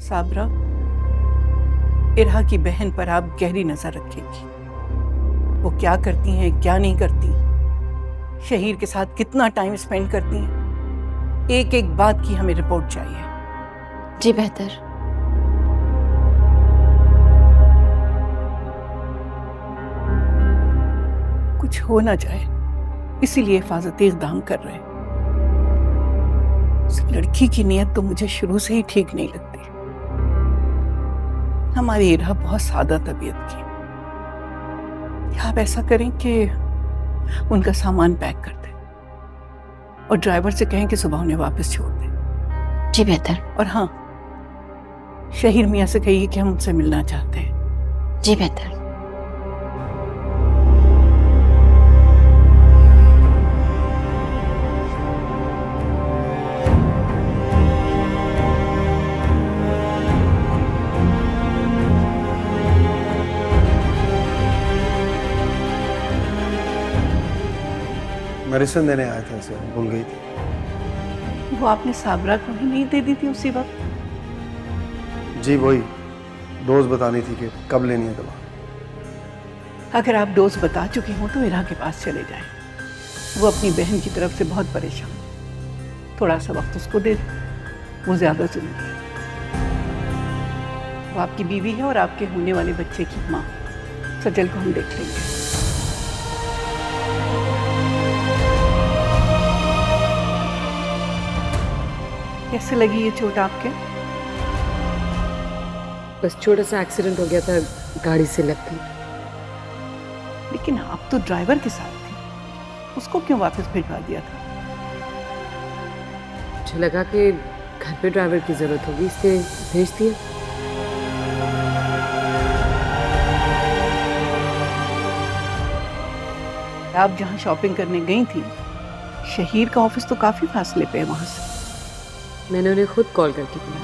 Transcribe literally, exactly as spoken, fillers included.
साबरा, इरहा की बहन पर आप गहरी नजर रखेंगी। वो क्या करती हैं, क्या नहीं करती, शहीर के साथ कितना टाइम स्पेंड करती हैं, एक एक बात की हमें रिपोर्ट चाहिए। जी बेहतर। कुछ हो ना जाए इसीलिए हिफाजती इक़दाम कर रहे हैं। उस लड़की की नीयत तो मुझे शुरू से ही ठीक नहीं लगती। हमारी इरहा बहुत सादा तबीयत की। आप ऐसा करें कि उनका सामान पैक कर दें और ड्राइवर से कहें कि सुबह उन्हें वापस छोड़ दें। जी बेहतर। और हाँ, शहीर मियाँ से कहिए कि हम उनसे मिलना चाहते हैं। जी बेहतर। मेडिसिन देने आया था, इसे भूल गई थी। वो आपने साबरा को ही नहीं दे दी थी उसी वक्त? जी वही डोज बतानी थी कि कब लेनी है दवा। अगर आप डोज बता चुके हो तो इरहा के पास चले जाएं। वो अपनी बहन की तरफ से बहुत परेशान है। थोड़ा सा वक्त उसको दे दें, वो ज्यादा जरूरी है। वो आपकी बीवी है और आपके होने वाले बच्चे की माँ। सजल को हम देख लेंगे। कैसे लगी ये चोट आपके? बस छोटा सा एक्सीडेंट हो गया था, गाड़ी से लग गई। लेकिन आप तो ड्राइवर के साथ थे, उसको क्यों वापस भिजवा दिया था? मुझे लगा कि घर पे ड्राइवर की जरूरत होगी, इसलिए भेज दिया। आप जहाँ शॉपिंग करने गई थी, शहीर का ऑफिस तो काफी फासले पे है वहां से। मैंने उन्हें खुद कॉल करके बुलाया।